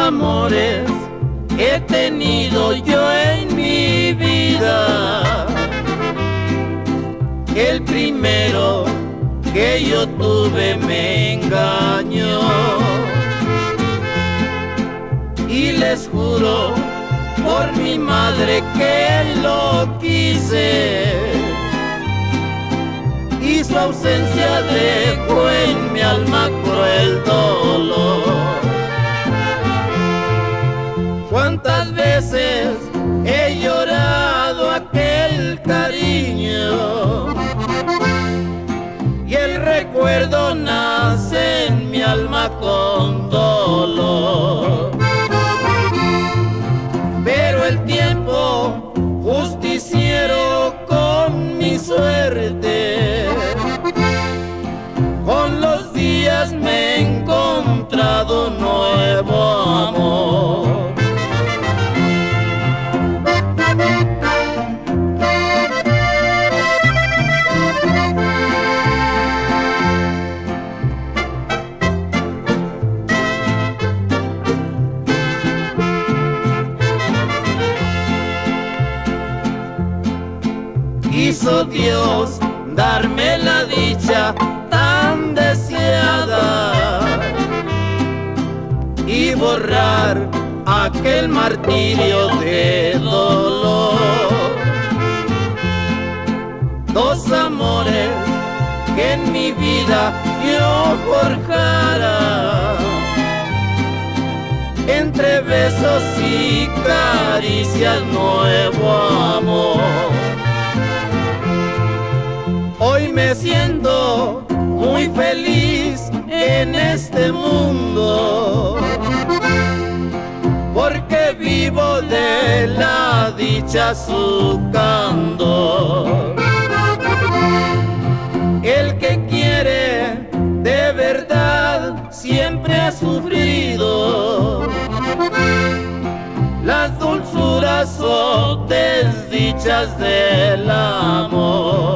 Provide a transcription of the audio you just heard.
amores he tenido yo en mi vida. El primero que yo tuve me engañó, y les juro por mi madre que lo quise, y su ausencia dejó en mi alma cruel dolor. Cuántas veces he llorado aquel cariño, y el recuerdo nace en mi alma con dolor. Pero el tiempo justiciero con mi suerte, con los días me he encontrado nuevo amor. Quiso Dios darme la dicha tan deseada y borrar aquel martirio de dolor. Dos amores que en mi vida yo forjara, entre besos y caricias nuevo amor. Hoy me siento muy feliz en este mundo, porque vivo de la dicha su candor. El que quiere de verdad siempre ha sufrido las dulzuras o desdichas del amor.